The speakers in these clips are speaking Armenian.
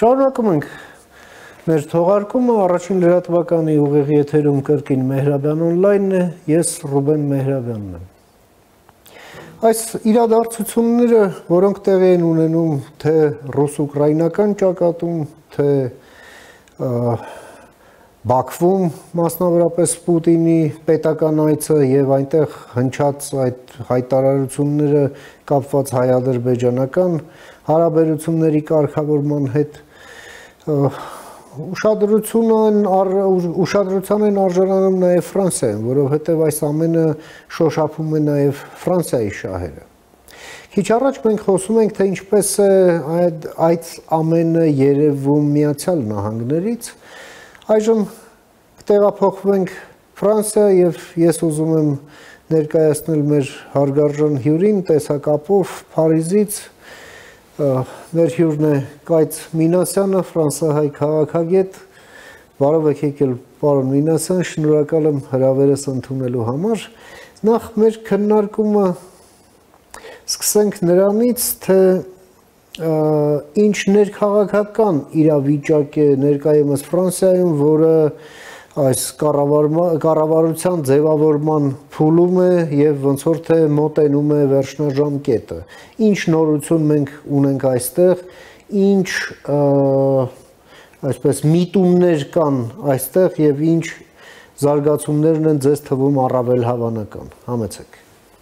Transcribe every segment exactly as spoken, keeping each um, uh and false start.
Շարունակում ենք մեր թողարկումը, առաջին լրատվականի ուղիղ եթերում կրկին Մեհրաբյան օնլայնն է, ես Ռուբեն Մեհրաբյանն եմ։ Այս իրադարձությունները, որոնք տեղի են ունենում թե ռուս-ուկրաինական ճակատում, թե Բաքվում, մասնավորապես Պուտինի պետական այցը եւ այնտեղ հնչած այդ հայտարարությունները կապված հայ-ադրբեջանական հարաբերությունների կարգավորման հետ ուշադրության են արժանանում նաեւ Ֆրանսիայում, որովհետեւ այս ամենը շոշափում է նաեւ Ֆրանսիայի շահերը։ Քիչ առաջ մենք խոսում ենք, թե ինչպես է այդ այդ ամենը երևում Միացյալ Նահանգներից, այժմ կտեղափոխվենք Ֆրանսիա եւ ես ուզում եմ ներկայացնել մեր հարգարժան հյուրին տեսակապով Փարիզից մեր հյուրն է Կայծ Մինասյանը, ֆրանսահայ քաղաքագետ։ Բարով եք եկել, պարոն Մինասյան, շնորհակալ եմ հրավերս ընդունելու համար։ Նախ մեր քննարկումը սկսենք նրանից, թե ինչ ներքաղաքական իրավիճակ է ներկայումս Ֆրանսիայում, որը այս կառավարության ձևավորման փուլում է եւ ոնց որ թե մոտենում է վերջնաժամկետը։ Ինչ նորություն մենք ունենք այստեղ, ինչ այսպես միտումներ կան այստեղ եւ ինչ զարգացումներն են ձեզ թվում առավել հավանական։ Համեցեք։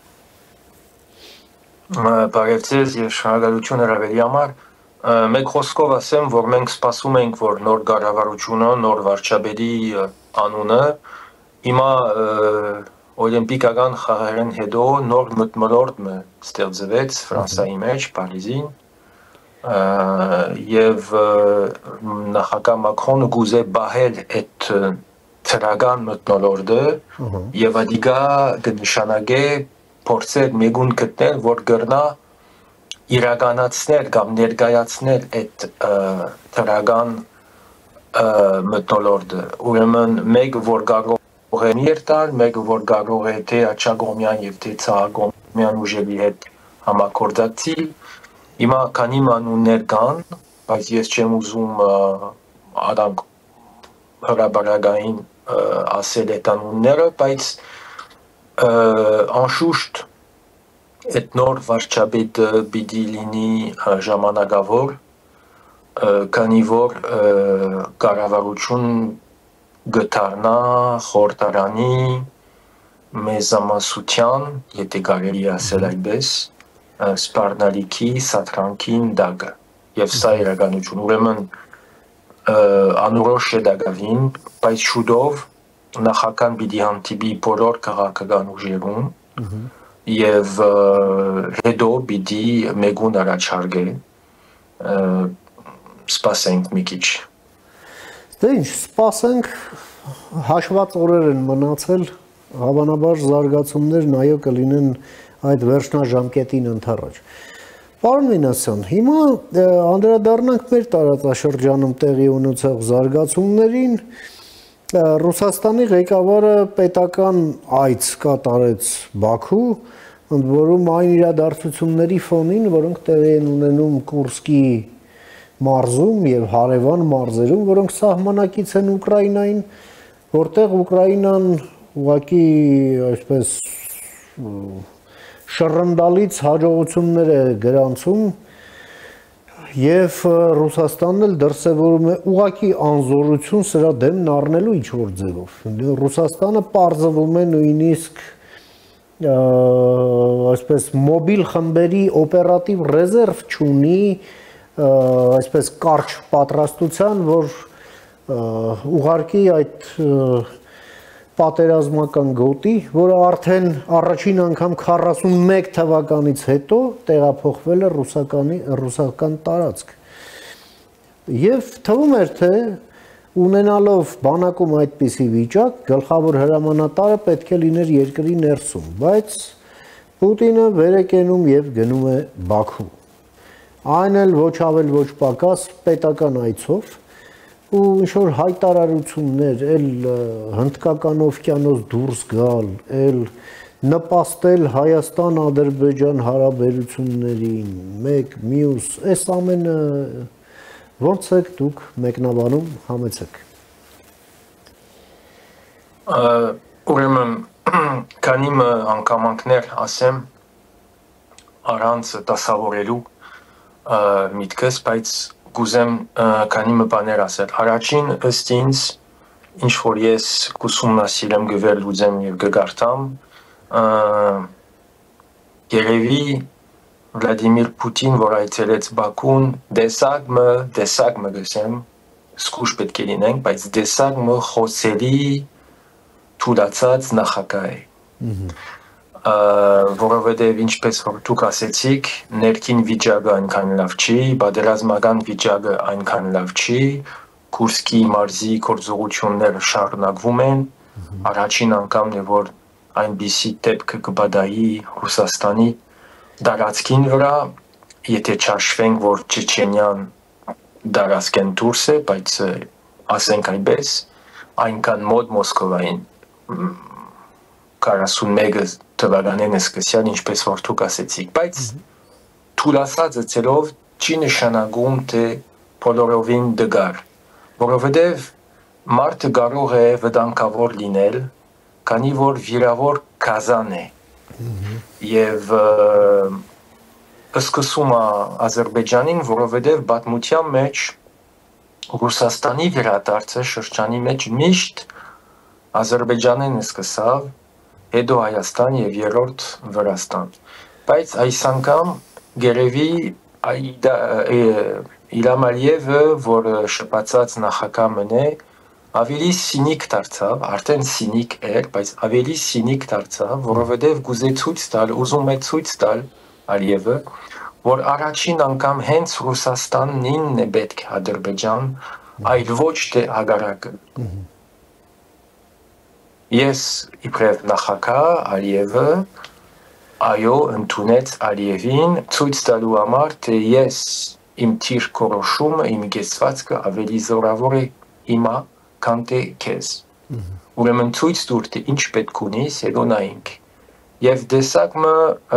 Բարև ձեզ եւ շնորհակալություն հրավերի համար։ Մեկ խոսքով ասեմ, որ մենք սպասում ենք, որ նոր կառավարությունը, նոր վարչապետի անունը հիմա օլիմպիական խաղերեն հետո նոր մթնոլորտ ստեղծվեց Ֆրանսիայի մեջ, Փարիզին, եւ նախագահ Մակրոնը գուզե բահել այդ թրագան մթնոլորտը եւ ադիգա կնշանակե փորձել մեգուն գտնել, որ գրնա իրականացնել կամ ներկայացնել այդ թրագան մթնոլորտը։ Ուրեմն մեկ որ կարող է միրտալ, մեկ որ կարող է թե աչագոմյան եւ թե ցաղագոմյան ուժերի հետ համակորձացի։ Հիմա քանի մանուններ կան, բայց ես չեմ ուզում արանք հրաբարագային ասել այդ անունները, բայց անշուշտ այդ նոր վարչապետը պիտի լինի ժամանակավոր, քանի որ կառավարություն գտարնա խորհրդարանի մեծամասնության, եթե կարելի ասել այդպես, սպառնալիքի, սադրանքին դագը, եւ սա իրականություն։ Ուրեմն անորոշ է դագավին, բայց շուտով նախական պիտի հանդիպի բոլոր քաղաքական ուժերում եւ հետո պիտի մեգուն առաջարկե սպասենք մի քիչ։ Դե ինչ, սպասենք, հաշված օրեր են մնացել, հավանաբար զարգացումներն այո կլինեն այդ վերջնաժամկետին ընդառաջ։ Պարոն Մինասյան, հիմա անդրադառնանք մեր տարածաշրջանում տեղի ունեցող զարգացումներին։ Ռուսաստանի ղեկավարը պետական այց կատարեց Բաքու, ընդ որում այն իրադարձությունների ֆոնին, որոնք տեղի են ունենում Կուրսկի մարզում եւ հարևան մարզերում, որոնք սահմանակից են Ուկրաինային, որտեղ Ուկրաինան ուղղակի այսպես շռնդալից հաջողություններ է գրանցում եւ Ռուսաստանն էլ դրսևորում է ուղղակի անզորություն սրա դեմն առնելու ինչ-որ ձևով։ Ռուսաստանը պարզվում է նույնիսկ այսպես մոբիլ խմբերի օպերատիվ ռեզերվ չունի, այսպես կարճ պատրաստության, որ ուղարկի այդ պատերազմական գոտի, որը արդեն առաջին անգամ քառասունմեկ թվականից հետո տեղափոխվել է ռուսականի ռուսական տարածք։ Եվ թվում էր, թե ունենալով բանակում այդպիսի վիճակ, գլխավոր հրամանատարը պետք է լիներ երկրի ներսում, բայց Պուտինը վեր է կենում եւ գնում է Բաքու։ Այն էլ ոչ ավել ոչ պակաս պետական այցով ու ինչ-որ հայտարարություններ, էլ հնդկական օվկիանոս դուրս գալ, էլ նպաստել Հայաստան-Ադրբեջան հարաբերություններին, մեկ, մյուս, այս ամենը Ո՞նց եք դուք մեկնաբանում, համեցեք։ Ուրեմն քանի անգամանքներ ասեմ առանց դասավորելու միտքս, բայց գուզեմ քանի բաներ ասել։ Առաջին ըստ ինձ, ինչ որ ես կուսումնասիրեմ գվել ուզեմ եւ կգարտամ, երևի Վլադիմիր Պուտին, որ այցելեց Բաքուն, դեսագմը, դեսագմը գսեմ, սկուշ պետք է լինենք, բայց դեսագմը խոսելի թուլացած նախագահ է։ Որովհետև ինչպես որ դուք ասեցիք, ներքին վիճակը այնքան լավ չի, պատերազմական վիճակը այնքան լավ չի, Կուրսկի մարզի գործողությունները շարունակվում են, առաջին անգամն է, որ այնպիսի դեպք կբադայի Ռուսաստանի դարածքին վրա, եթե չհաշվենք, որ Չեչենյան դարածքեն դուրս է, բայց ասենք այնպես, այնքան մոտ Մոսկովային քառասունմեկ թվականին սկսյալ, ինչպես որ դուք ասեցիք, բայց թուլացած ցելով չի նշանակում, թե բոլորովին դգար, որովհետև մարդը կարող է վտանգավոր լինել, քանի որ վիրավոր գազան է, եւ սկսում է Ադրբեջանին, որովհետև պատմության մեջ Ռուսաստանի վերադարձը շրջանի մեջ միշտ Ադրբեջանին սկսավ, հետո Հայաստան եւ երրորդ Վրաստան, բայց այս անգամ գերեւի Իլհամ Ալիևը, որ շփացած նախագահն է, ավելի սինիկ դարձավ, արդեն սինիկ էր, բայց ավելի սինիկ դարձավ, որովհետև գուզե ցույց տալ, ուզում է ցույց տալ Ալիևը, որ առաջին անգամ հենց Ռուսաստանին է պետք Ադրբեջան, այլ ոչ թե հակառակը։ Ես իբրև նախագահ Ալիևը, այո, ընդունեց Ալիևին, ցույց տալու համար, թե ես իմ թիր կորոշումը, իմ կեցվածքը ավելի զորավոր է հիմա, քան թե քեզ։ Ուրեմն ցույց տուր, թե ինչ պետք ունիս, հետո նայենք։ Եվ դեսակը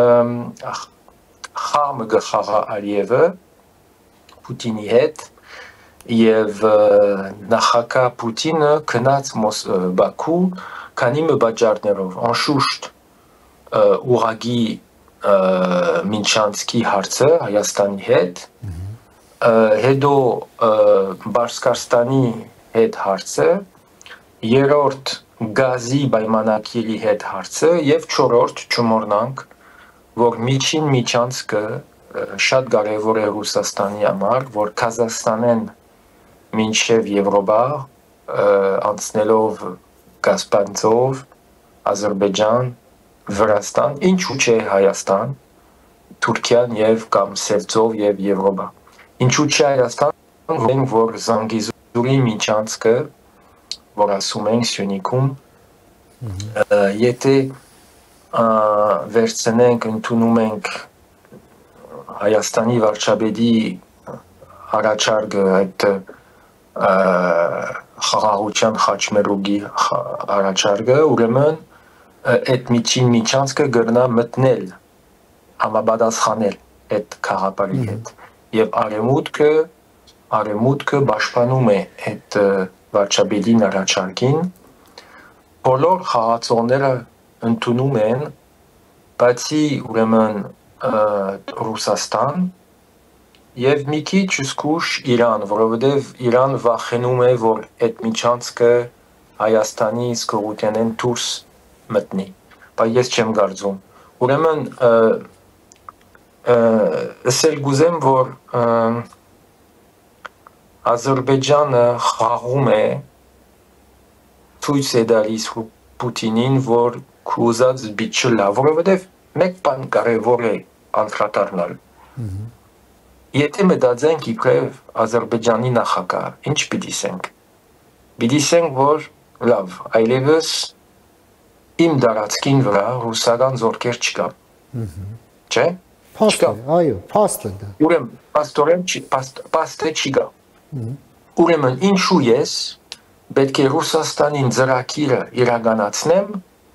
խաղը գխաղա Ալիևը Պուտինի հետ, եւ նախագահ Պուտինը գնաց Բաքու, քանի պատճառներով, անշուշտ ուղղակի Մինչանցկի հարցը Հայաստանի հետ, հետո Բարսկաստանի հետ հարցը, երրորդ գազի պայմանագիրի հետ հարցը եւ չորրորդ չմոռնանք, որ միջին Միջանցկը շատ կարևոր է Ռուսաստանի համար, որ Կազախստանեն մինչև Եվրոպա անցնելով Կասպիանցով, Ադրբեջան, Վրաստան, ինչու՞ չէ Հայաստան, Թուրքիան եւ կամ Սերձով եւ Եվրոպա։ Ինչու՞ չէ Հայաստան, որ Զանգեզուրի Միջանցկը, որ ասում ենք Սյունիքում, եթե վերցնենք, ընդունում ենք Հայաստանի վարչապետի առաջարկը այդ խաղաղության խաչմերուկի առաջարկը, ուրեմն այդ միջին Միջանցկը կգնա մտնել, համապատասխանել այդ քաղաքապարի հետ։ Եվ արևմուտքը, արևմուտքը պաշտպանում է այդ վարչապետին առաջարկին, բոլոր խաղացողները ընդունում են, բացի ուրեմն Ռուսաստան եւ մի քիչ զգուշ Իրան, որովհետեւ Իրան վախենում է, որ այդ Միջանցկը Հայաստանի սկողությանեն դուրս մտնի, բայց ես չեմ կարծում։ Ուրեմն ասել գուզեմ, որ Ադրբեջանը խաղում է, ցույց է տալիս Պուտինին, որ կուզած բիճը լավ, որովհետև մեկ բան կարևոր է անդրադառնալ։ Եթե մտածենք իբրև Ադրբեջանի նախագահ, ինչ պիտի ասենք։ Պիտի ասենք, որ լավ, այլևս իմ դարածքին վրա ռուսական զորքեր չկա։ Չէ՞։ Փաստ է, այո, փաստ է դա։ Ուրեմն, փաստորեն փաստ է չկա։ Ուրեմն, ինչու ես պետք է Ռուսաստանին ծրագիրը իրականացնեմ,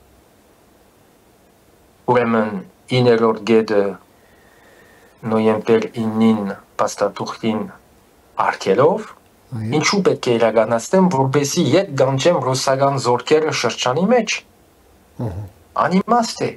ուրեմն իններորդ գետը նոյեմբեր ինին փաստաթուղթին արկելով, ինչու պետք է իրականացնեմ, որպեսզի ետ գանչեմ ռուսական զորքերը շրջանի մեջ։ Անիմաստ է։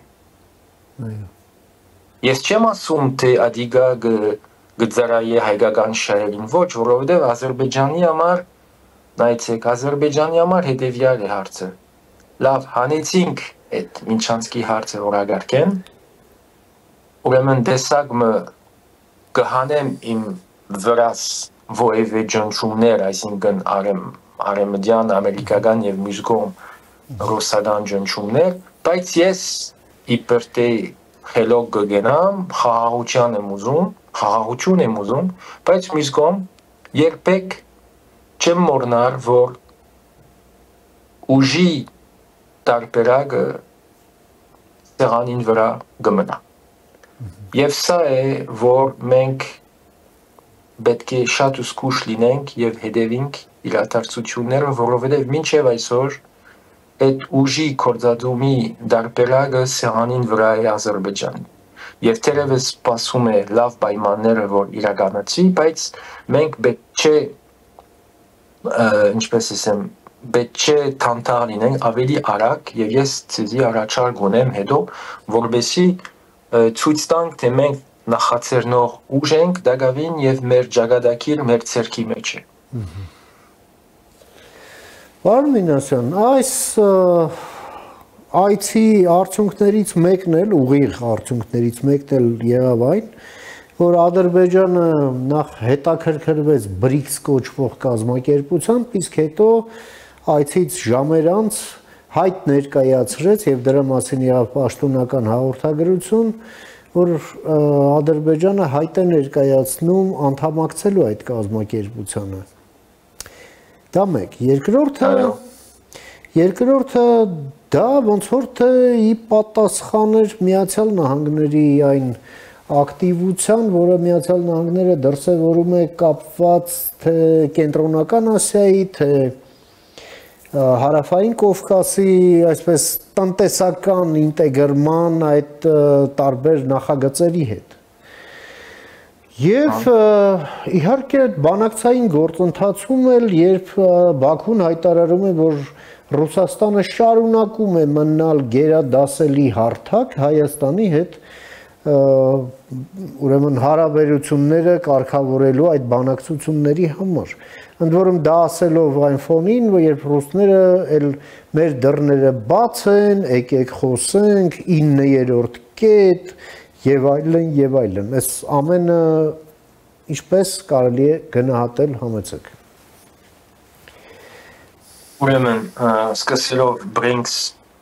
Ես չեմ ասում, թե ադիգա գծարայի հայկական շահերին, ոչ, որովհետև Ադրբեջանի համար, նայեցեք, Ադրբեջանի համար հետևյալ է հարցը։ Լավ, հանեցինք այդ Մինչանսկի հարցը օրագարկեն, ուրեմն տեսակ մը կհանեմ իմ վրաս որևէ ջնջումներ, այսինքն արեմդյան, ամերիկական և մյուս կողմ ռուսական ջնջումներ, բայց ես իբր թե խելոք կգենամ, խաղաղության եմ ուզում, խաղաղություն եմ ուզում, բայց մյուս կողմ երբեք չեմ մոռանալ, որ ուժի տարբերակը սեղանին վրա կմնա։ Եվ սա է, որ մենք պետք է շատ ուշքուշ լինենք և հետևենք իրադարձությունները, որովհետև մինչև այսօր այդ ուժի գործադրումի տարբերակը սեղանին վրա է Ադրբեջանի։ Եվ թերևս սպասում է լավ պայմանները, որ իրականացվի, բայց մենք պետք չէ, ինչպես ասեմ, պետք չէ թանթահ լինենք ավելի արագ, և ես ցեզի առաջարկ ունեմ հետո, որպեսզի ցույց տանք, թե մենք նախաձեռնող ուժ ենք դակավին և մեր ճակատագիր մեր ձեռքի մեջ է։ Պարոն Մինասյան, այս այցի արդյունքներից մեկն էլ, ուղիղ արդյունքներից մեկն էլ եղավ այն, որ Ադրբեջանը նախ հետաքրքրվեց բրիքս կոչվող կազմակերպությամբ, իսկ հետո այցից ժամեր անց հայտ ներկայացրեց և դրա մասին եղավ պաշտոնական հաղորդագրություն, որ Ադրբեջանը հայտ է ներկայացնում անդամակցելու այդ կազմակերպությանը։ Դա մեկ, երկրորդը, երկրորդը դա ոնց որ թե ի պատասխան էր Միացյալ Նահանգների այն ակտիվության, որը Միացյալ Նահանգները դրսևորում է կապված թե Կենտրոնական Ասիայի, թե Հարավային Կովկասի, այսպես տնտեսական ինտեգրման այդ տարբեր նախագծերի հետ։ Եվ իհարկե բանակցային գործընթացում էլ, երբ Բաքուն հայտարարում է, որ Ռուսաստանը շարունակում է մնալ գերադասելի հարթակ Հայաստանի հետ, ուրեմն հարաբերությունները կարգավորելու այդ բանակցությունների համար։ Ընդ որում դա ասելով այն ֆոնին, երբ ռուսները էլ մեր դռները բաց են, եկեք խոսենք, իններորդ կետ և այլն, և այլն, այս ամենը ինչպես կարելի է գնահատել, համեցեք։ Ուրեմն, սկսելով բրինքս,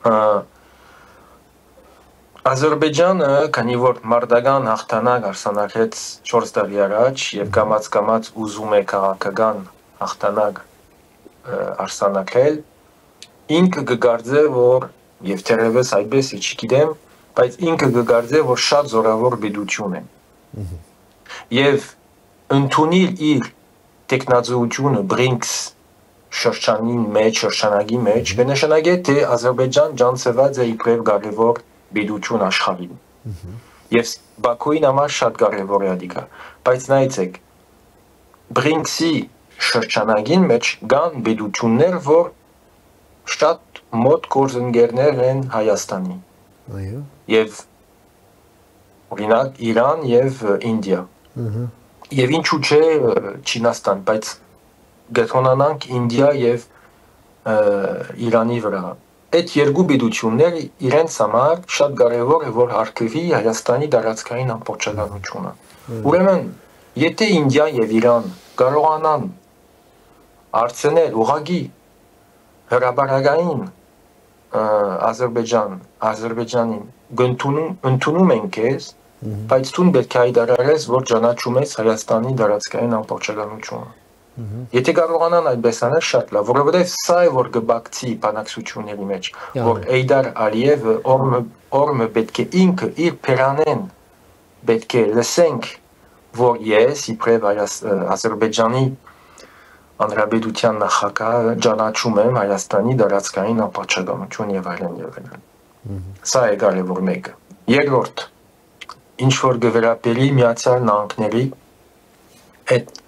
Ադրբեջանը, քանի որ մարտական հաղթանակ արձանագրեց չորս տարի առաջ և կամաց-կամաց ուզում է քաղաքական հաղթանակ արձանագրել, ինքը կգարձե, որ և թերևս այդպես է չգիտեմ, բայց ինքը կգարձե, որ շատ զորավոր պետություն է։ Եվ ընդունել իր տեխնազորությունը բրինքս շրջանին մեջ, շրջանագի մեջ, կնշանակե, թե Ադրբեջան ջանցված է իբրև կարևոր պետություն աշխարհին։ Եվ Բաքուին համար շատ կարևոր է ադիգա, բայց նայեցեք, բրինքսի շրջանագին մեջ կան պետություններ, որ շատ մոտ գործընկերներ են Հայաստանի։ Եվ օրինակ Իրան և Ինդիա։ Եվ ինչու չէ Չինաստան, բայց գտնանանք Ինդիա և Իրանի վրա։ Այդ երկու պետությունները իրենց համար շատ կարևոր է, որ հարգվի Հայաստանի տարածքային ամբողջականությունը։ Ուրեմն, եթե Ինդիա և Իրան կարողանան արձանել ուղղակի հրապարակային Ադրբեջան, Ադրբեջանին ընդունում են քեզ, բայց դու պետք է հայտարարես, որ ճանաչում ես Հայաստանի տարածքային ամբողջականությունը։ Եթե կարողանան այդպես անել, շատ լավ, որովհետև սա է, որ կբացի բանակցությունների մեջ, որ Էյդար Ալիևը օրը պետք է ինքը իր փերանեն պետք է լսենք, որ ես իբրև Ադրբեջանի Հանրապետության նախագահը ճանաչում եմ Հայաստանի տարածքային ամբողջականություն և այլն եւ այլն։ Սա է կարևոր մեկը։ Երկրորդ, ինչ որ գվերապելի Միացյալ Նահանգների այդ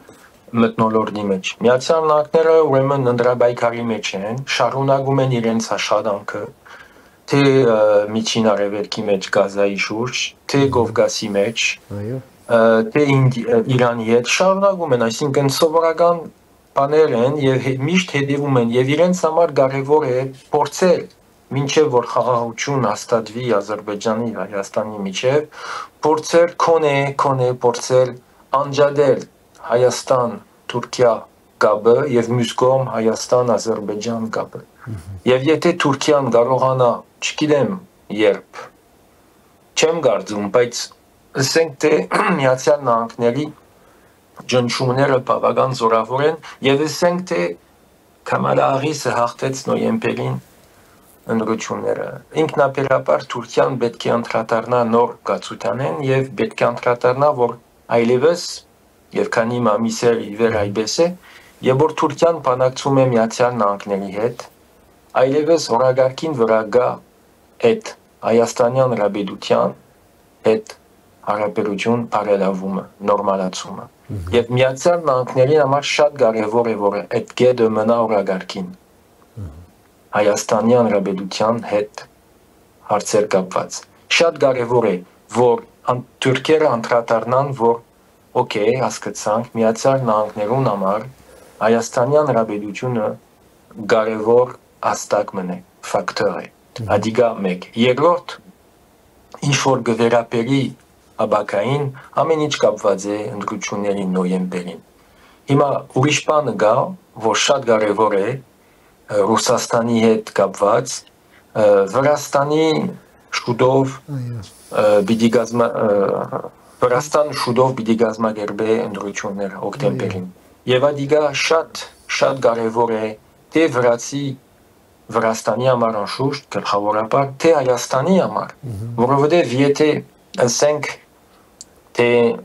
մթնոլորտի մեջ։ Միացյալ Նահանգները ուրեմն ընդրաբայքարի մեջ են, շարունակում են իրենց աշխատանքը, թե Միջին Արևելքի մեջ Գազայի շուրջ, թե Կովկասի մեջ, թե Իրանի հետ շարունակում են, այսինքն սովորական բաներ են եւ միշտ հետևում են եւ իրենց համար կարեւոր է փորձել մինչեւ որ խաղաղություն հաստատվի Ադրբեջանի եւ Հայաստանի միջեւ, փորձել քոնե, քոնե փորձել անջատել Հայաստան, Թուրքիա կապը եւ մյուս կողմ Հայաստան-Ադրբեջան կապը։ Եվ եթե Թուրքիան կարողանա, չգիտեմ երբ, չեմ կարծում, բայց ասենք թե Միացյալ Նահանգների ջնջումները բավական զորավոր են եւ ասենք թե Քամալա Հարիսը հաղթեց նոյեմբերին ընդրությունները։ Ինքնաբերաբար Թուրքիան պետք է անդրադառնա նոր գացությանեն եւ պետք է անդրադառնա որ այլևս եւ քանի ամիսեր ի վեր այբես է եւ որ Թուրքիան բանակցում է Միացյալ Նահանգների հետ այլևս օրագարկին վրա գա այդ Հայաստանյան ռաբեդության հետ հարաբերություն բարելավումը, նորմալացումը։ Եվ Միացյալ Նահանգների համար շատ կարևոր է որ այդ գեդը մնա օրագարկին Հայաստանյան ռաբեդության հետ հարցեր կապված։ Շատ կարևոր է որ Թուրքերը անդրադառնան որ օքեյ հասկացանք Միացյալ Նահանգներուն համար Հայաստանյան ռաբեդությունը կարևոր հաստակ մնե ֆակտոր է։ Ադիգա մեկ։ Երկրորդ ինչ որ գվերապերի աբակային ամեն ինչ կապված է ընդրությունների նոյեմբերին։ Հիմա ուրիշ բանը գա որ շատ կարևոր է Ռուսաստանի հետ կապված Վրաստանի շուտով պիտի գազմա Վրաստան շուտով պիտի գազմագերբե ընդրություններ օկտեմբերին եւ ադիգա շատ շատ կարևոր է թե վրացի Վրաստանի համար անշուշտ գլխավորապես թե Հայաստանի համար որովհետեւ եթե ասենք թե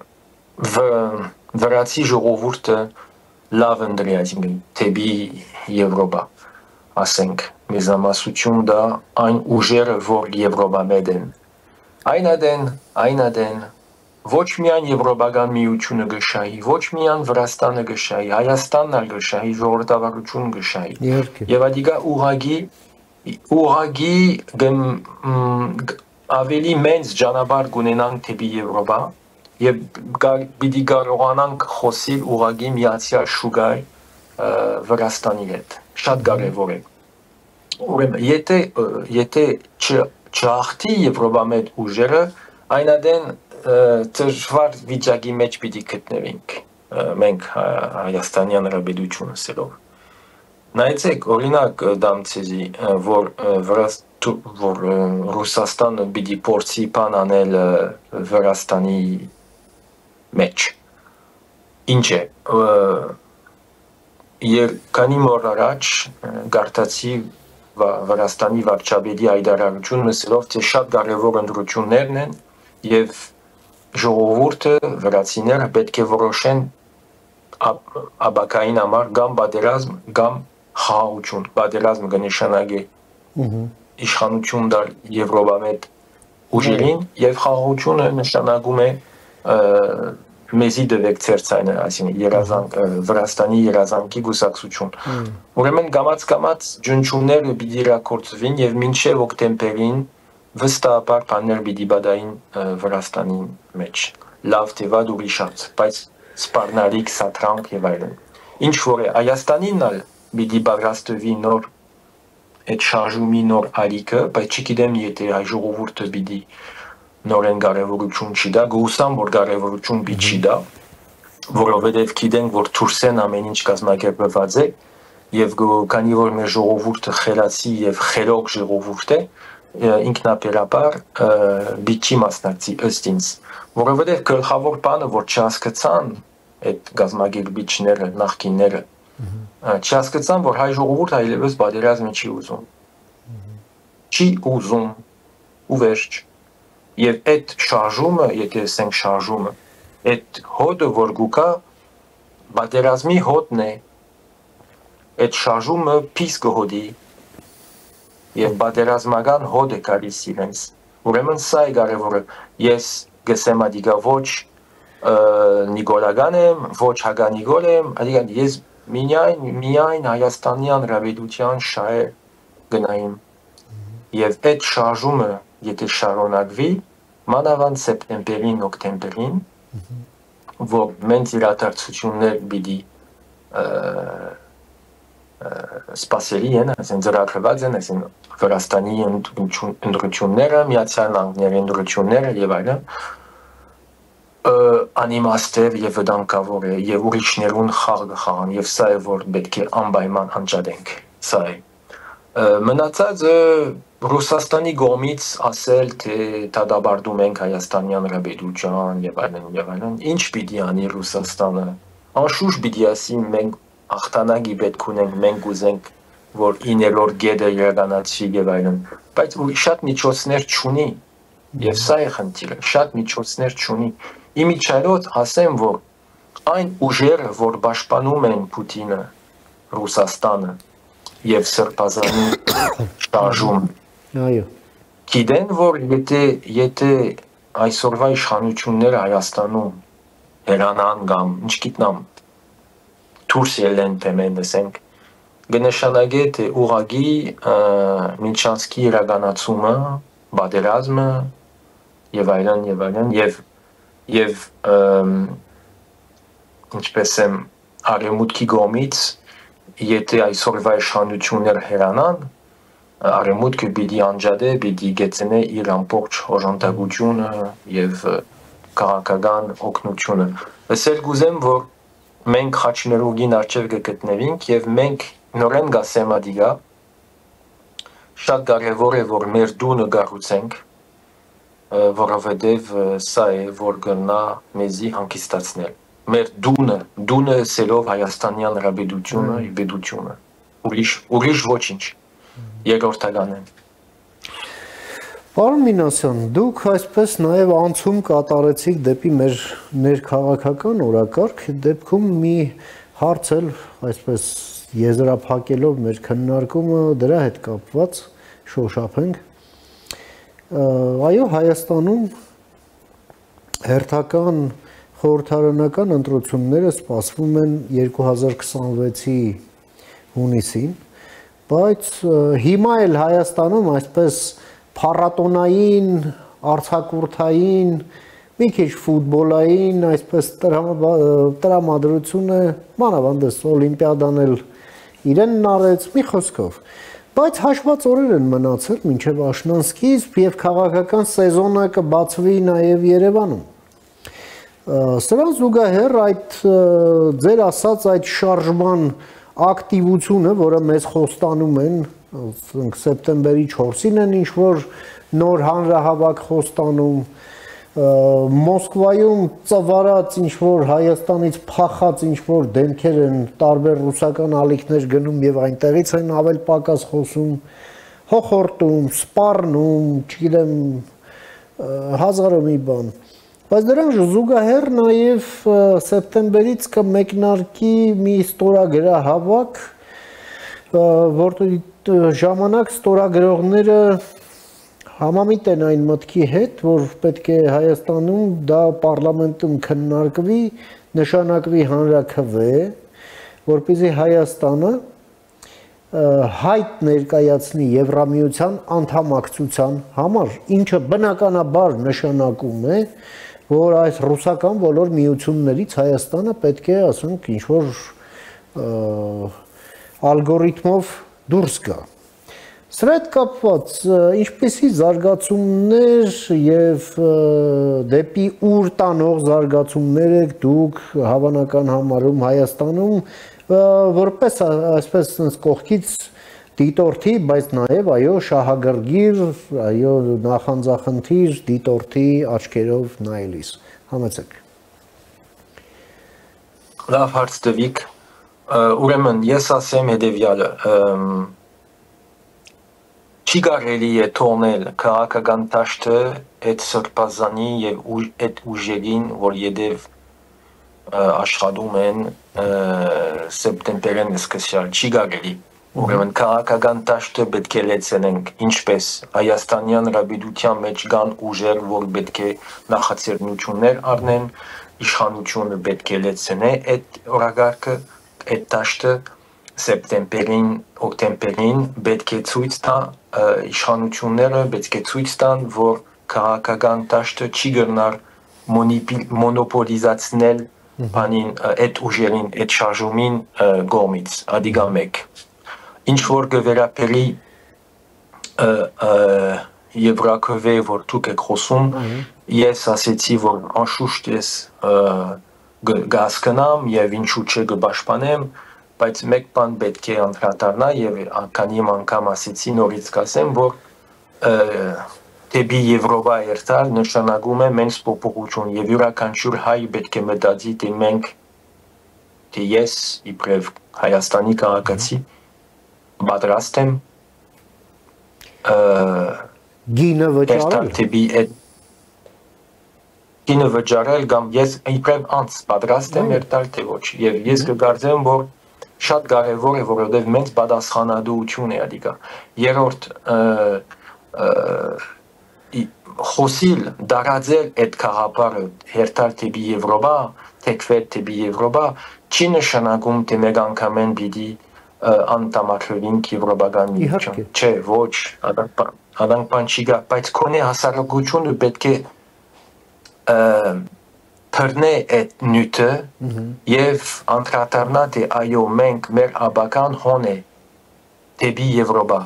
վրացի ժողովուրդը լավ ընդրի այսինքն թեպի Եվրոպա ասենք մեզամասություն դա այն ուժերը որ Եվրոպա մեդ են այնադեն այնադեն ոչ միայն Եվրոպական միությունը գշայի ոչ միայն Վրաստանը գշայի Հայաստանն ալ գշայի ժողովրդավարություն գշայի եւ ադիգա ուղագի ուղագի ավելի մեծ ճանապարհ կունենանք թեպի Եվրոպա եւ պիտի կարողանանք խոսել ուղագի միացյալ շուգայ Վրաստանի հետ շատ կարևոր է ուրեմն եթե եթե չհաղթի Եվրոպա մեծ ուժերը այնադեն դժվար վիճակի մեջ պիտի գտնվենք մենք Հայաստանյան ռաբեդությունը սելով նայեցեք օրինակ դամցեզի որ որ Ռուսաստանը պիտի փորձի բան անել Վրաստանի մեջ ինչ է Եվ քանի մոր առաջ գարտացի Վրաստանի վարչապետի հայտարարություն մսելով թե շատ կարևոր ընդրություններն են եւ ժողովուրդը վրացիները պետք է որոշեն աբակային համար կամ պատերազմ կամ խաղաղություն պատերազմ կնշանակի իշխանություն դալ Եվրոպամետ ուժերին եւ խաղաղությունը նշանակում է մեզի դվեք ցերցայնը այսինքն երազանք Վրաստանի երազանքի գուսակցություն ուրեմն գամած-գամած ջնջումները պիտի իրակորձվին եւ մինչեւ օկտեմբերին վստահաբար բաներ պիտի բադային Վրաստանի մեջ լավ թե վատ ուրիշած բայց սպառնալիք սատրանք եւ այլն ինչ որ է Հայաստանին ալ պիտի պատրաստվի նոր այդ շարժումի նոր արիքը բայց չգիտեմ եթե հայ ժողովուրդը պիտի նորեն կարևորություն չի դա, գուսամ որ կարևորություն չի դա, որովհետև գիտենք որ Թուրքսեն ամեն ինչ կազմակերպված է եւ քանի որ մեր ժողովուրդը խելացի եւ խելոք ժողովուրդ է, ինքնաբերաբար բիճի մասնակցի ըստ ինձ, որովհետև գլխավոր բանը որ չհասկացան այդ կազմակերպիչները, նախկինները, չհասկացան որ հայ ժողովուրդը այլևս պատերազմը չի ուզում, չի ուզում ու վերջ Եվ այդ շարժումը, եթե ասենք շարժումը, այդ հոդը որ գուկա պատերազմի հոդն է, այդ շարժումը փիս կհոդի եւ պատերազմական հոդ է գալիս իրենց։ Ուրեմն սա է կարևորը։ Ես գսեմ ադիգա ոչ Նիկոլական եմ, ոչ հագանիկոլ եմ, այսինքն ես միայն միայն Հայաստանյան ռաբեդության շահեր գնայիմ եւ այդ շարժումը եթե շարունակվի մանավանդ սեպտեմբերին, օկտեմբերին, որ մենք իրադարձություններ պիտի սպասելի են, այսինքն ծրագրված են, այսինքն Վրաստանի ընտրությունները, Միացյալ Նահանգների ընտրությունները եւ այլն, անիմաստ եւ վտանգավոր է եւ ուրիշներուն խաղ գխան եւ սա է որ պետք է անպայման անջատենք, սա է։ Մնացածը Ռուսաստանի կողմից ասել թե դադարում ենք Հայաստանյան ռաբեդության եւ այլն եւ այլն, ինչ պիտի անի Ռուսաստանը։ Անշուշտ պիտի ասի մենք ախտանակի պետք ունենք, մենք ուզենք որ իներորդ գեդը իրականացվի եւ այլն, բայց շատ միջոցներ չունի եւ սա է խնդիրը, շատ միջոցներ չունի։ Իմիջիայլոց ասեմ որ այն ուժերը որ պաշտպանում են Պուտինը, Ռուսաստանը եւ Սրբազանի շարժում, այո, գիտեն որ եթե եթե այսօրվա իշխանությունները Հայաստանում հերանան կամ ինչ գիտնամ դուրս ելեն թեմեն ասենք կնշանակե թե ուղղակի Մինչանսկի իրականացումը, պատերազմը եւ այլն եւ այլն եւ եւ ինչպես եմ արևմուտքի կողմից եթե այսօրվա իշխանությունները հերանան արևմուտքը պիտի անջատե, պիտի գեցնե իր ամբողջ օժանդակությունը եւ քաղաքական օգնությունը։ Ասել գուզեմ որ մենք խաչմերուկին արժև կգտնվենք եւ մենք նորեն գասեմադիգա շատ կարեւոր է որ մեր դունը գառուցենք որովհետեւ սա է որ գնա մեզի հանգստացնել մեր դունը դունը սելով Հայաստանյան ռաբեդությունը եւ բեդությունը ուրիշ ուրիշ ոչինչ երկրորդական է։ Պարոն Մինասյան, դուք այսպես նաև անցում կատարեցիք դեպի մեր ներքաղաքական օրակարգ, դեպքում մի հարց էլ այսպես եզրափակելով մեր քննարկումը դրա հետ կապված շոշափենք։ Այո, Հայաստանում հերթական խորհրդարանական ընտրությունները սպասվում են երկու հազար քսանվեցի հունիսին, բայց հիմա էլ Հայաստանում այսպես փառատոնային, արձակուրդային, մի քիչ ֆուտբոլային, այսպես տրամադրությունը, մանավանդս օլիմպիադան էլ իրենն արեց, մի խոսքով, բայց հաշված օրեր են մնացել մինչև աշնան սկիզբ եւ քաղաքական սեզոնը կբացվի նաեւ Երևանում։ Սրան զուգահեռ այդ ձեր ասած այդ շարժման ակտիվությունը, որը մեզ խոստանում են, սեպտեմբերի չորսին են ինչ-որ նոր հանրահավաք խոստանում, Մոսկվայում ծվարած ինչ-որ Հայաստանից փախած ինչ-որ դեմքեր են, տարբեր ռուսական ալիքներ գնում եւ այնտեղից են ավել պակաս խոսում, հոխորտում, սպառնում, չգիտեմ, հազարով մի բան։ Բայց դրան զուգահեռ նաև սեպտեմբերից կմեկնարկի մի ստորագրահավաք, որտեղ ժամանակ ստորագրողները համամիտ են այն մտքի հետ, որ պետք է Հայաստանում դա պարլամենտում քննարկվի, նշանակվի հանրաքվե, որպեսզի Հայաստանը հայտ ներկայացնի Եվրամիության անդամակցության համար, ինչը բնականաբար նշանակում է, որ այս ռուսական բոլոր միություններից Հայաստանը պետք է, ասենք, ինչ-որ ալգորիթմով դուրս գա։ Սրա հետ կապված ինչպիսի զարգացումներ եւ դեպի ուր տանող զարգացումներ եք դուք հավանական համարում Հայաստանում, որպես այսպես կողքից դիտորդի, բայց նաև այո շահագրգիռ, այո նախանձախնդիր դիտորդի աչքերով նայելիս։ Համեցեք։ Լավ հարց տվիք։ Ուրեմն ես ասեմ հետևյալը, չի կարելի է թողնել քաղաքական դաշտը այդ Սրբազանի եւ այդ ուժերին, որ յետև աշխատում են սեպտեմբերին սկսյալ, չի կարելի։ Ուրեմն քաղաքական դաշտը պետք է լեցնենք, ինչպես Հայաստանյան ռաբեդության մեջ կան ուժեր, որ պետք է նախաձեռնություններ առնեն, իշխանությունը պետք է լեցնե այդ օրագարկը, այդ դաշտը սեպտեմբերին, օկտեմբերին պետք է ցույց տա իշխանությունները պետք է ցույց տան, որ քաղաքական դաշտը չի գնար մոնոպոլիզացնել բանին այդ ուժերին, այդ շարժումին գոմից, ադիգա մեկ։ Ինչ որ կվերապերի Եվրակովե, որ դուք եք խոսում, ես ասեցի, որ անշուշտ ես գասկնամ եւ ինչու չէ կպաշտպանեմ, բայց մեկ բան պետք է անդրադառնա եւ քանի անգամ ասեցի նորից կասեմ, որ դեպի Եվրոպա երթալ նշանակում է մենս փոփոխություն եւ յուրաքանչյուր հայ պետք է մտածի թե մենք թե ես իբրև Հայաստանի քաղաքացի պատրաստ եմ գինը վճարել դեպի այդ գինը վճարել կամ ես իբրև անց պատրաստ եմ երթալ թե ոչ եւ ես կգարձեմ որ շատ կարեւոր է որովհետեւ մենք պատասխանատվություն է ադիգա երրորդ խոսիլ դարաձել այդ քաղաքարը երթալ դեպի Եվրոպա թեկվել դեպի Եվրոպա չի նշանակում թե մեկ անգամեն պիտի անդամակցվենք Եվրոպական միություն չէ ոչ Անանք բան չի գա, բայց կոնե հասարակությունը պետք է թռնե այդ նյութը և անդրադառնա թե այո մենք մեր աբական հոն է դեպի Եվրոպա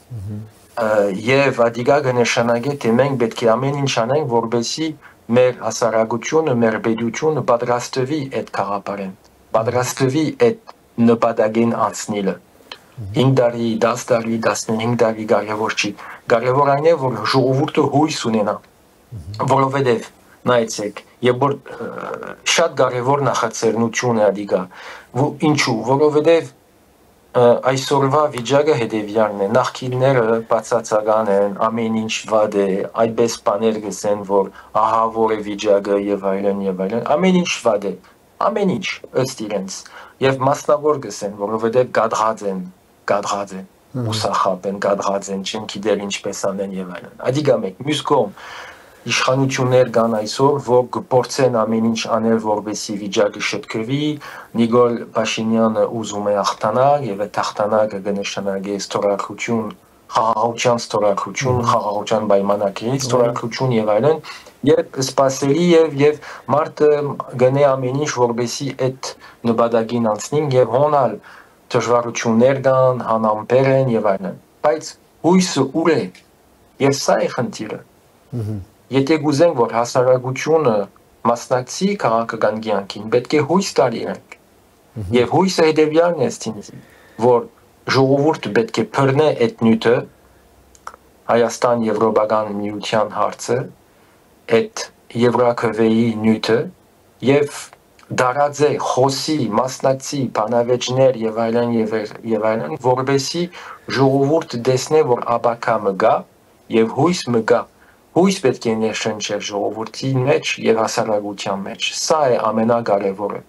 և ադիգա կնշանակե թե մենք պետք է ամեն ինչ անենք որպեսզի մեր հասարակությունը, մեր պետությունը պատրաստվի այդ քաղաքին, պատրաստվի այդ նպատակին անցնելը հինգ տարի, դաս տարի, տասնհինգ տարի կարևոր չի կարևոր այն է, որ ժողովուրդը հույս ունենա, որովհետև նայեցեք, եւ որ շատ կարևոր նախաձեռնություն է ադիգա, ինչու, որովհետև այսօրվա վիճակը հետևյալն է, նախկինները բացասական են, ամեն ինչ վատ է, այդպես բաներ գսեն, որ ահա որ է վիճակը եւ այլն եւ այլն, ամեն ինչ վատ է, ամեն ինչ ըստ իրենց, եւ մասնավոր գսեն, որովհետև գադղած են, գադղած են ուսախապ են, գադղած են, չեն գիտեր ինչպես անեն եւ այլն։ Ադիգա մեկ, մյուս կողմ իշխանություններ կան այսօր, որ կփորձեն ամեն ինչ անել, որպեսզի վիճակը շտկվի, Նիկոլ Փաշինյանը ուզում է հաղթանակ եւ այդ հաղթանակը կնշանակի ստորագրություն, խաղաղության ստորագրություն, խաղաղության պայմանագրի ստորագրություն եւ այլն, եւ սպասելի եւ եւ մարդը գնե ամեն ինչ, որպեսզի այդ նպատակին անցնին եւ հոնալ դժվարություններ կան, հանամբեր են եւ այլն, բայց հույսը ուր է եւ սա է խնդիրը։ Եթե գուզենք, որ հասարակությունը մասնակցի քաղաքական կյանքին, պետք է հույս տալ իրենք։ Եվ հույսը հետևյալն է ստինձի, որ ժողովուրդը պետք է բռնե այդ նյութը, Հայաստան Եվրոպական միության հարցը, այդ Եվրակովեի նյութը եւ դարաձե խոսի, մասնակցի, բանավեճներ եւ այլն եւ այլն, որպեսզի ժողովուրդը տեսնե, որ աբակա մը գա եւ հույս մը գա։ Հույս պետք է ներշնչել ժողովրդի մեջ եւ հասարակության մեջ։ Սա է ամենակարևորը։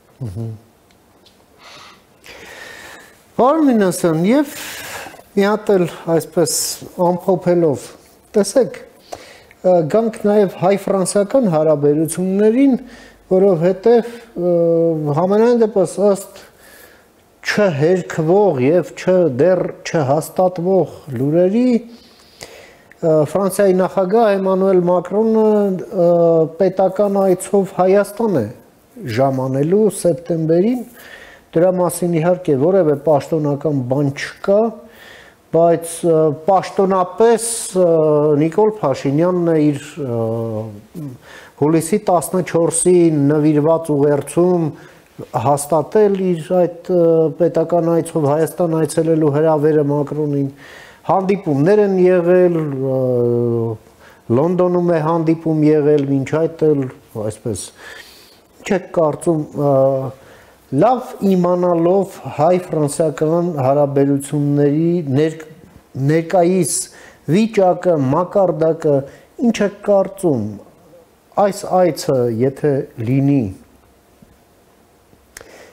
Պարոն Մինասյան, եւ մի հատ էլ այսպես ամփոփելով, տեսեք, գանք նաեւ հայ-ֆրանսիական հարաբերություններին, որովհետեւ համենայն դեպս ըստ չհերքվող եւ դեռ չհաստատվող լուրերի Ֆրանսիայի նախագահ Էմանուել Մակրոնը պետական այցով Հայաստան է ժամանելու սեպտեմբերին, դրա մասին իհարկե որևէ պաշտոնական բան չկա, բայց պաշտոնապես Նիկոլ Փաշինյանն է իր հուլիսի տասնչորսի նվիրված ուղերձում հաստատել իր այդ պետական այցով Հայաստան այցելելու հրավերը Մակրոնին, հանդիպումներ են եղել, Լոնդոնում է հանդիպում եղել, մինչ այդ էլ այսպես չեք կարծում լավ իմանալով հայ-ֆրանսիական հարաբերությունների ներկայիս վիճակը, մակարդակը, ինչ եք կարծում այս այցը եթե լինի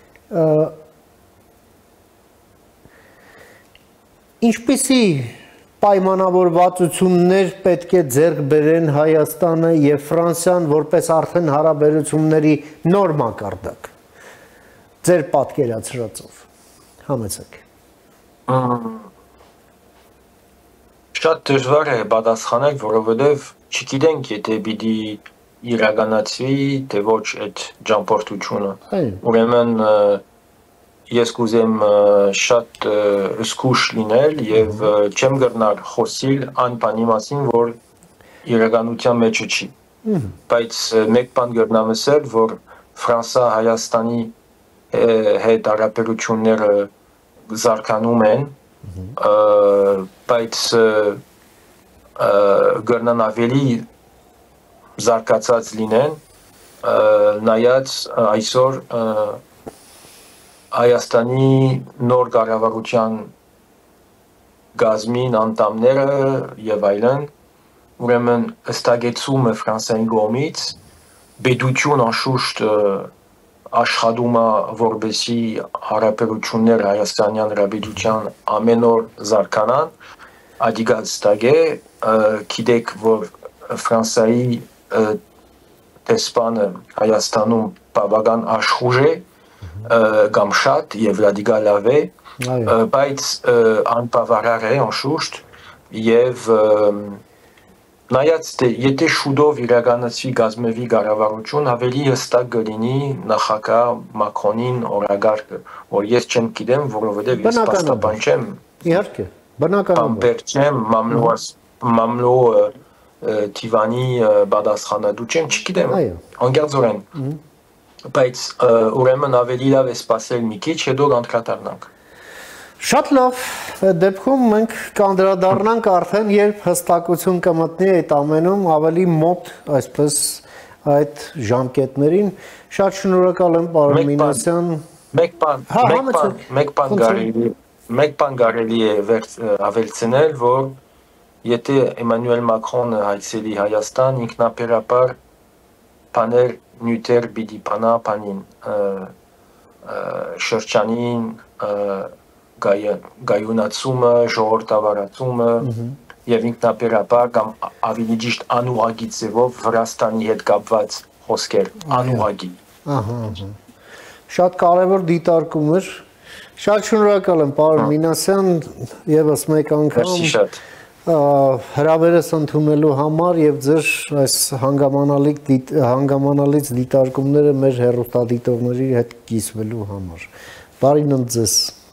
ինչպիսի պայմանավորվածություններ պետք է ձեռք բերեն Հայաստանը եւ Ֆրանսիան որպես արդեն հարաբերությունների նոր մակարդակ։ Ձեր պատկերացրածով համեցեք։ Շատ դժվար է պատասխանել, որովհետև չգիտենք, եթե պիտի իրականացվի, թե ոչ այդ ճամփորդությունը։ Ուրեմն ես կուզեմ շատ զգուշ լինել եւ չեմ գտնար խոսիլ այն բանի մասին, որ իրականության մեջ չի։ Բայց մեկ բան գտնամ ասել, որ Ֆրանսա-Հայաստանի հետ հարաբերությունները զարգանում են, բայց գտնան ավելի զարգացած լինեն, նայած այսօր Հայաստանի նոր կառավարության գազմին անդամները եւ այլն, ուրեմն ըստագեցումը Ֆրանսիայի կողմից պետություն անշուշտ աշխատում է որպեսզի հարաբերություններ Հայաստանյան Հանրապետության ամեն օր զարգանան, ադիգա ստագե գիտեք, որ Ֆրանսիայի տեսփանը Հայաստանում բավական աշխուժ է կամ շատ եւ ռադիկալ է, բայց անբավարար է անշուշտ եւ նայած թե եթե շուտով իրականացվի գազմեվի կառավարություն ավելի հստակ կլինի նախագահ Մակրոնին օրագարկը, որ ես չեմ գիտեմ, որովհետեւ ես պաստապան չեմ։ Իհարկե, բնականաբար։ Բամբեր չեմ, մամլո մամլո Տիվանի պատասխանատու չեմ, չգիտեմ։ Անկեղծորեն։ Բայց ուրեմն ավելի լավ է սպասել մի քիչ, հետո կանդրադառնանք։ Շատ լավ, դեպքում մենք կանդրադառնանք արդեն, երբ հստակություն կմտնի այդ ամենում ավելի մոտ, այսպես այդ ժամկետներին։ Շատ շնորհակալ եմ, պարոն Մինասյան։ Մեկ բան, մեկ բան, մեկ բան կարելի, մեկ բան կարելի է ավելցնել, որ եթե Էմանուել Մակրոնը հայցելի Հայաստան, ինքնաբերաբար բաներ նյութեր պիտի բանա բանին շրջանին գայունացումը, ժողովրդավարացումը եւ ինքնաբերաբար կամ ավելի ճիշտ անուղագի ձևով Վրաստանի հետ կապված խոսքեր, անուղագի։ Ահա, շատ կարևոր դիտարկում էր։ Շատ շնորհակալ եմ, պարոն Մինասյան, եւս մեկ անգամ։ Մերսի շատ։ Հրավերս ընդունելու համար եւ ձեր այս հանգամանալից դիտարկումները մեր հեռուստադիտողների հետ կիսվելու համար։ Բարին ընդ ձեզ։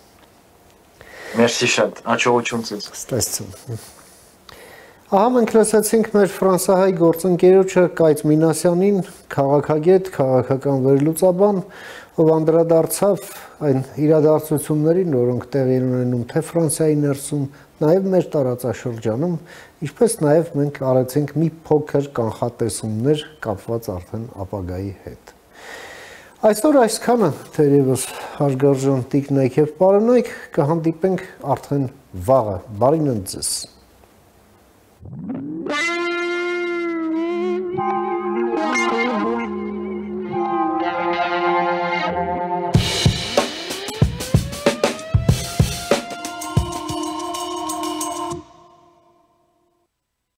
Մերսի շատ, հաջողություն ձեզ։ Ստեսություն։ Ահա մենք լսեցինք մեր ֆրանսահայ գործընկերոջը Կայծ Մինասյանին, քաղաքագետ, քաղաքական վերլուծաբան, ով անդրադարձավ այն իրադարձություններին, որոնք տեղի են ունենում թե Ֆրանսիայի ներսում, նաև մեր տարածաշրջանում, ինչպես նաև մենք արեցինք մի փոքր կանխատեսումներ կապված արդեն ապագայի հետ։ Այսօր այսքանը, թերևս հարգարժան տիկնայք եւ պարոնայք, կհանդիպենք արդեն վաղը։ Բարին ընդ ձեզ։